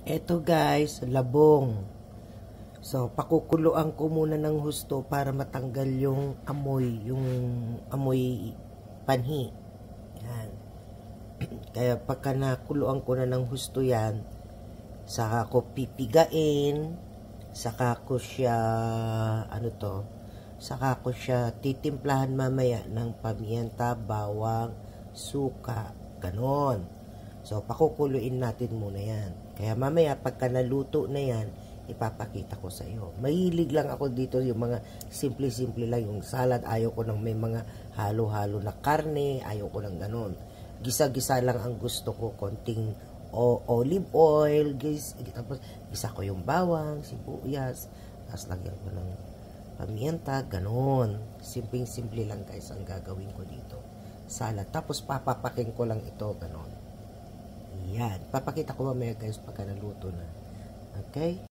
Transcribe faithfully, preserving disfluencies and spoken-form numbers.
Eto guys, labong. So, pakukuluan ko muna ng husto para matanggal yung amoy, yung amoy panhi. Yan. Kaya pagka nakuluan ko na ng husto yan, saka ko pipigain, saka ko siya, ano to, saka ko siya titimplahan mamaya ng pamienta, bawang, suka, ganon. So, pakukuluin natin muna yan. Kaya mamaya, pagka naluto na yan, ipapakita ko sa iyo. Mahilig lang ako dito yung mga simple-simple lang. Yung salad, ayaw ko ng may mga halo-halo na karne, ayaw ko ng ganon. Gisa-gisa lang ang gusto ko. Konting o olive oil, gis, tapos gisa ko yung bawang, sibuyas, tapos lagyan ko ng pamienta, ganon. Simpleng-simple lang guys ang gagawin ko dito. Salad. Tapos papapaking ko lang ito, ganon. Yan. Papakita ko mamaya guys pagka naluto na. Okay?